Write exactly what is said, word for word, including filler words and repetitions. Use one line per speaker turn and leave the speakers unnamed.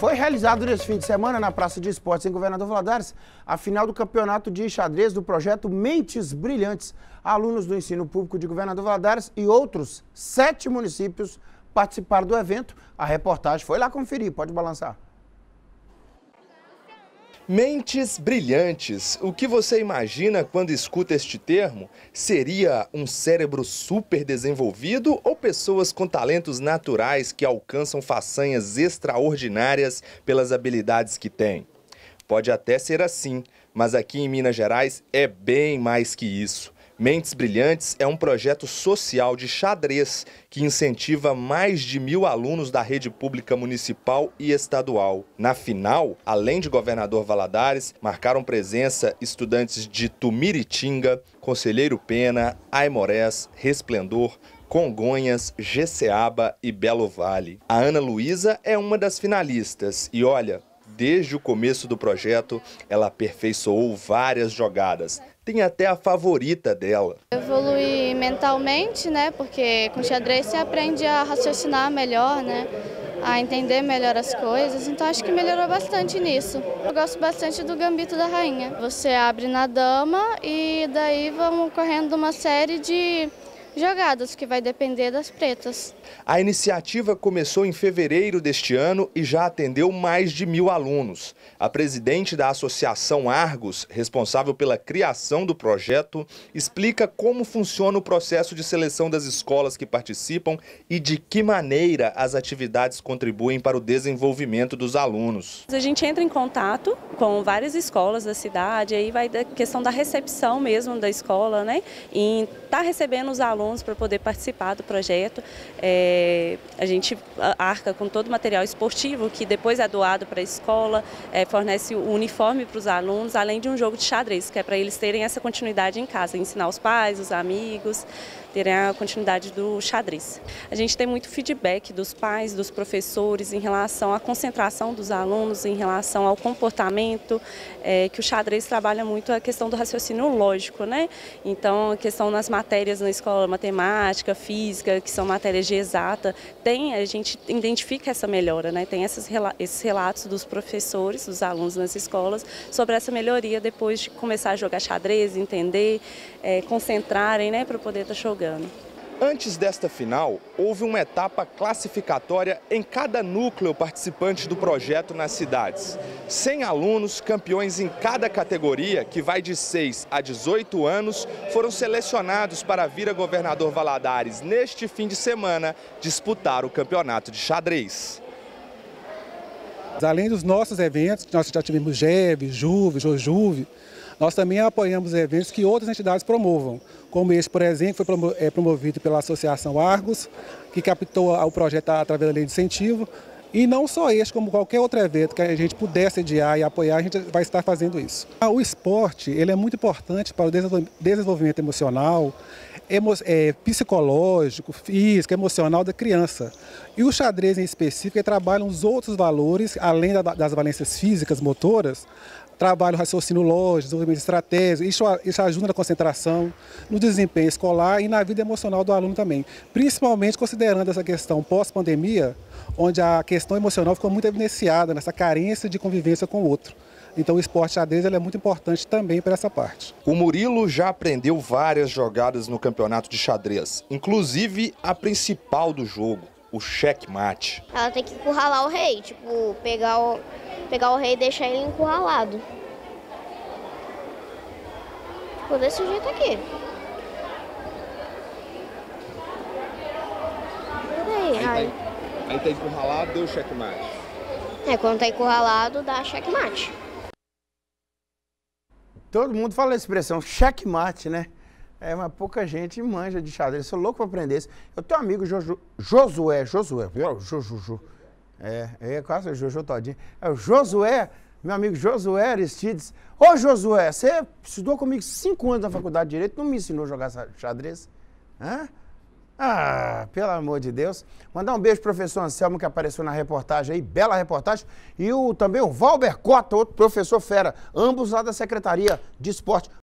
Foi realizado nesse fim de semana na Praça de Esportes em Governador Valadares a final do campeonato de xadrez do projeto Mentes Brilhantes. Alunos do ensino público de Governador Valadares e outros sete municípios participaram do evento. A reportagem foi lá conferir, pode balançar.
Mentes brilhantes. O que você imagina quando escuta este termo? Seria um cérebro super desenvolvido ou pessoas com talentos naturais que alcançam façanhas extraordinárias pelas habilidades que têm? Pode até ser assim, mas aqui em Minas Gerais é bem mais que isso. Mentes Brilhantes é um projeto social de xadrez que incentiva mais de mil alunos da rede pública municipal e estadual. Na final, além de Governador Valadares, marcaram presença estudantes de Tumiritinga, Conselheiro Pena, Aimorés, Resplendor, Congonhas, Jeceaba e Belo Vale. A Ana Luísa é uma das finalistas e olha, desde o começo do projeto, ela aperfeiçoou várias jogadas. Tem até a favorita dela.
Evoluir mentalmente, né? Porque com xadrez você aprende a raciocinar melhor, né? A entender melhor as coisas. Então acho que melhorou bastante nisso. Eu gosto bastante do Gambito da Rainha. Você abre na dama e daí vão correndo uma série de jogadas que vai depender das pretas.
A iniciativa começou em fevereiro deste ano e já atendeu mais de mil alunos. A presidente da Associação Argos, responsável pela criação do projeto, explica como funciona o processo de seleção das escolas que participam e de que maneira as atividades contribuem para o desenvolvimento dos alunos.
A gente entra em contato com várias escolas da cidade, aí vai da questão da recepção mesmo da escola, né? E tá recebendo os alunos para poder participar do projeto. É, a gente arca com todo o material esportivo que depois é doado para a escola, é, fornece o uniforme para os alunos, além de um jogo de xadrez, que é para eles terem essa continuidade em casa, ensinar os pais, os amigos, terem a continuidade do xadrez. A gente tem muito feedback dos pais, dos professores em relação à concentração dos alunos, em relação ao comportamento, é, que o xadrez trabalha muito a questão do raciocínio lógico, né? Então, a questão nas matérias na escola, matemática, física, que são matérias de exata, tem, a gente identifica essa melhora, né? Tem esses, esses relatos dos professores, dos alunos nas escolas, sobre essa melhoria depois de começar a jogar xadrez, entender, é, concentrarem, né, para poder estar jogando.
Antes desta final, houve uma etapa classificatória em cada núcleo participante do projeto nas cidades. cem alunos, campeões em cada categoria, que vai de seis a dezoito anos, foram selecionados para vir a Governador Valadares neste fim de semana disputar o campeonato de xadrez.
Além dos nossos eventos, nós já tivemos G E V, Juve, Jojuve, nós também apoiamos eventos que outras entidades promovam, como esse, por exemplo, foi promovido pela Associação Argos, que captou o projeto através da lei de incentivo, e não só este, como qualquer outro evento que a gente puder sediar e apoiar, a gente vai estar fazendo isso. O esporte, ele é muito importante para o desenvolvimento emocional, emo, é, psicológico, físico, emocional da criança. E o xadrez em específico, ele trabalha os outros valores, além das valências físicas, motoras, trabalho, raciocínio lógico, desenvolvimento de estratégia, isso, isso ajuda na concentração, no desempenho escolar e na vida emocional do aluno também. Principalmente considerando essa questão pós-pandemia, onde a questão emocional ficou muito evidenciada nessa carência de convivência com o outro. Então o esporte xadrez ele é muito importante também para essa parte.
O Murilo já aprendeu várias jogadas no campeonato de xadrez, inclusive a principal do jogo, o checkmate.
Ela tem que encurralar o rei, tipo, pegar o, pegar o rei e deixar ele encurralado. Tipo, desse jeito aqui. Aí,
aí, aí. Tá, aí tá encurralado, deu checkmate.
É, quando tá encurralado, dá checkmate.
Todo mundo fala a expressão checkmate, né? É, mas pouca gente manja de xadrez. Eu sou louco para aprender isso. Eu tenho um amigo, Jojo, Josué, Josué, Jojuju. É, é quase o Jojo todinho. É o Josué, meu amigo Josué Aristides. Ô Josué, você estudou comigo cinco anos na faculdade de Direito, não me ensinou a jogar xadrez? Hã? Ah, pelo amor de Deus. Mandar um beijo pro professor Anselmo, que apareceu na reportagem aí, bela reportagem. E o, também o Valber Cota, outro professor fera, ambos lá da Secretaria de Esporte.